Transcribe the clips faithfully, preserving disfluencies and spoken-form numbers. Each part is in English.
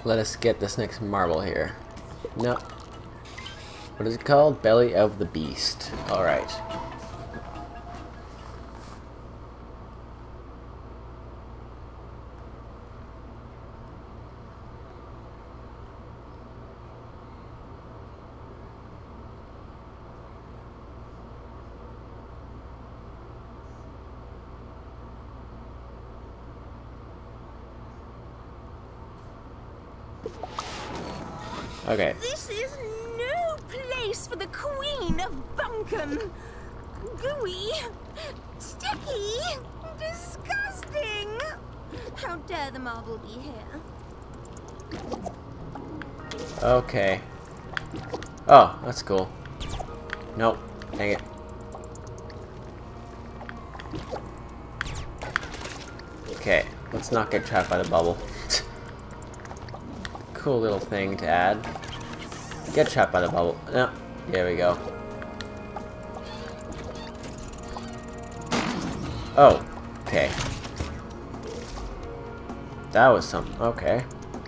let us get this next marble here. No. What is it called? Belly of the Beast. Alright. Okay. This is no place for the Queen of Bunkum. Gooey, sticky, disgusting. How dare the marble be here? Okay. Oh, that's cool. Nope. Dang it. Okay, let's not get trapped by the bubble. Cool little thing to add. Get trapped by the bubble. No, there we go. Oh, okay. That was something. Okay.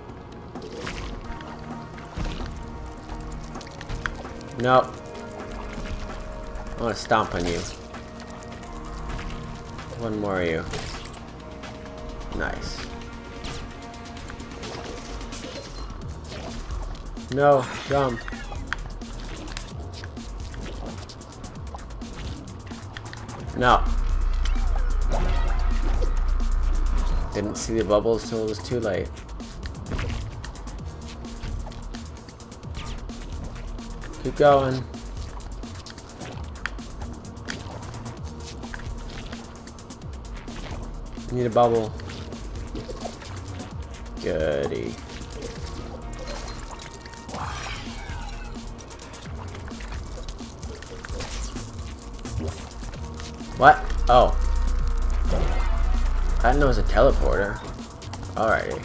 Nope. I want to stomp on you. One more of you. Nice. No, jump. No. Didn't see the bubbles till it was too late. Keep going. Need a bubble. Goody. What? Oh. I didn't know it was a teleporter. Alrighty.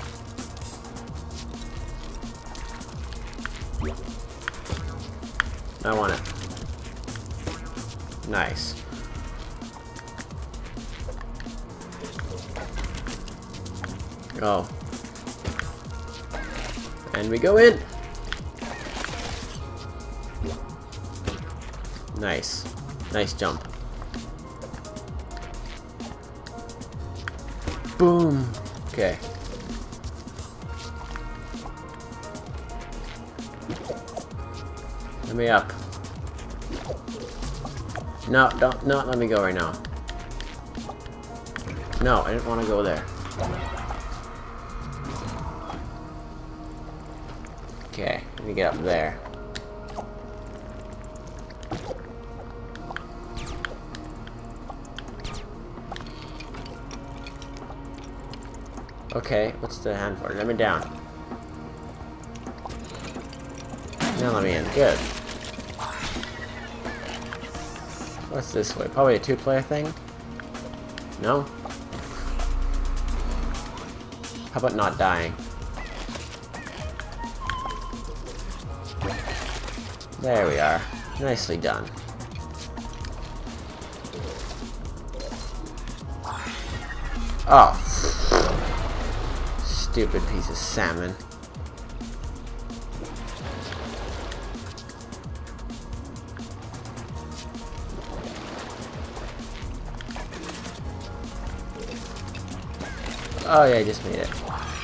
I want it. Nice. Oh. And we go in. Nice. Nice jump. Boom. Okay. Let me up. No, don't, not let me go right now. No, I didn't want to go there. Okay, let me get up there. Okay, what's the hand for? Let me down. Now let me in. Good. What's this way? Probably a two-player thing? No? How about not dying? There we are. Nicely done. Oh. Stupid piece of salmon. Oh yeah, I just made it.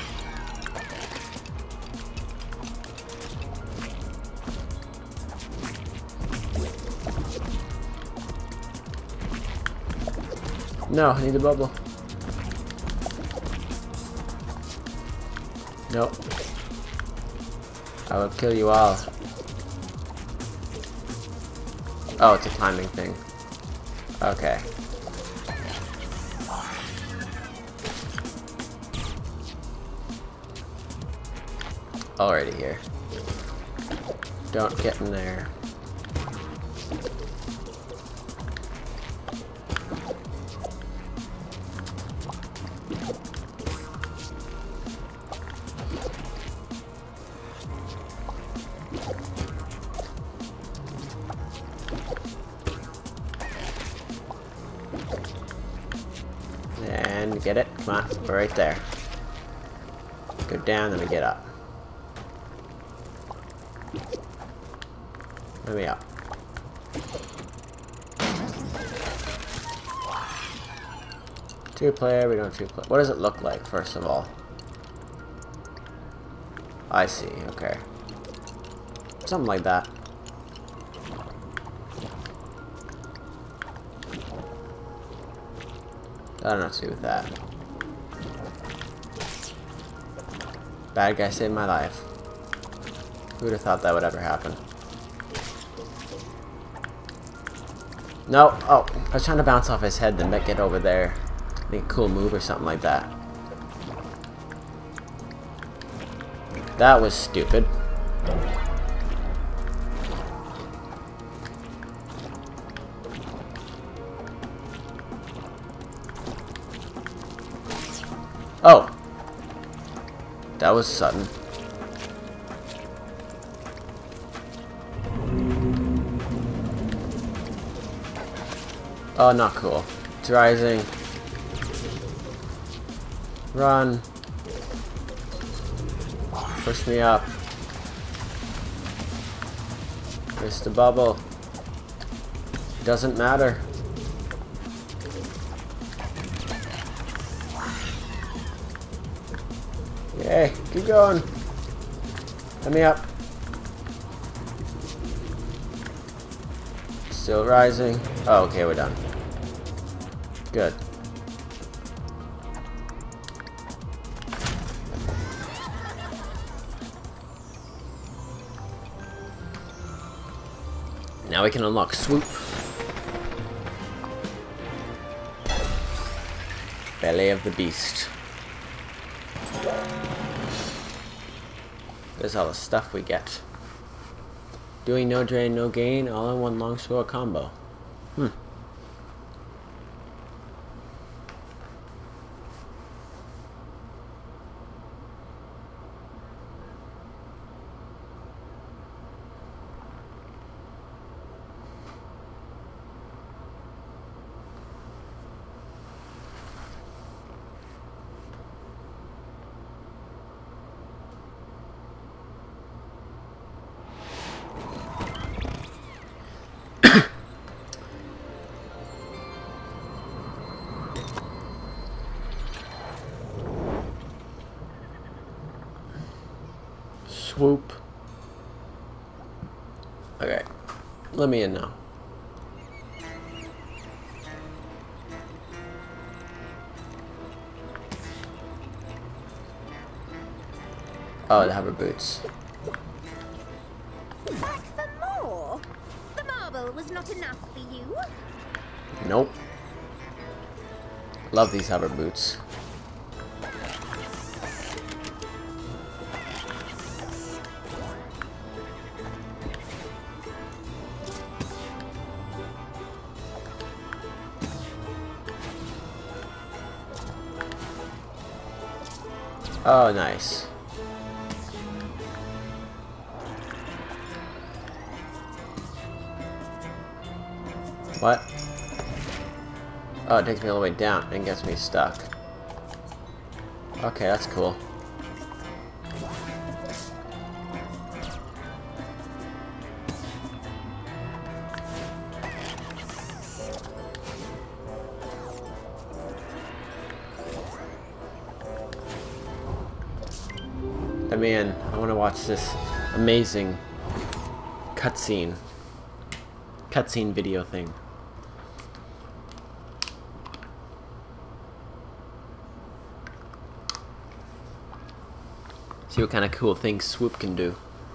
No, I need a bubble. Nope. I will kill you all. Oh, it's a timing thing. Okay. Already here. Don't get in there. And get it. Come on, we're right there. Go down, then we get up. Let me up. Two player, we don't two player. What does it look like, first of all? I see, okay. Something like that. I don't know what to do with that. Bad guy saved my life. Who would have thought that would ever happen? No! Oh, I was trying to bounce off his head to make it over there. Make a cool move or something like that. That was stupid. Oh! That was sudden. Oh, not cool. It's rising. Run. Push me up. Missed the bubble. Doesn't matter. Yay, keep going. Let me up. Still rising. Oh, okay, we're done. Good. Now we can unlock Swoop. Belly of the Beast. There's all the stuff we get. Doing no drain, no gain, all in one long sword combo. Hmm. Swoop. Okay, let me in now. Oh, the hover boots. Back for more? The marble was not enough for you? Nope. Love these hover boots. Oh, nice. What? Oh, it takes me all the way down and gets me stuck. Okay, that's cool. Let me in. I want to watch this amazing cutscene. Cutscene video thing. See what kind of cool things Swoop can do.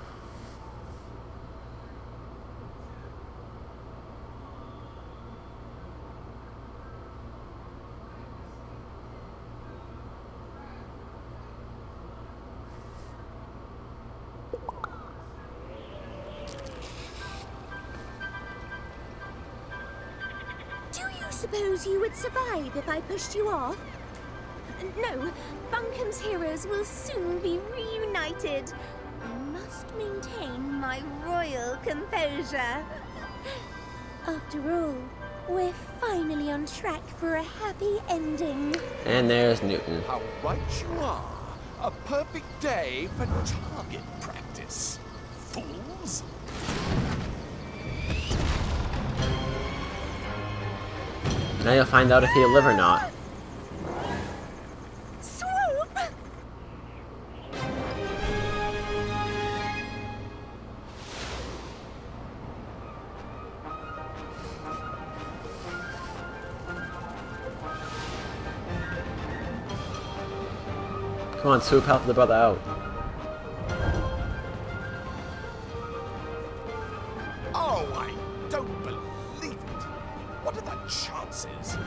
Do you suppose you would survive if I pushed you off? No, Bunkum's heroes will soon be reunited. I must maintain my royal composure. After all, we're finally on track for a happy ending. And there's Newton. How right you are. A perfect day for target practice, fools. Now you'll find out if he'll live or not. Swoop! Come on, Swoop, help the brother out. Oh, I don't believe it. What are the chances?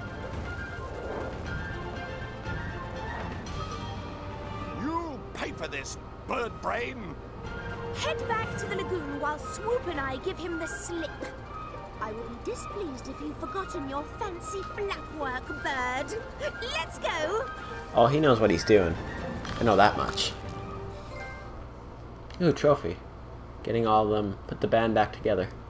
You'll pay for this, bird brain. Head back to the lagoon while Swoop and I give him the slip. I will be displeased if you've forgotten your fancy flap work, bird. Let's go! Oh, he knows what he's doing. I know that much. Ooh, trophy. Getting all of them, put the band back together.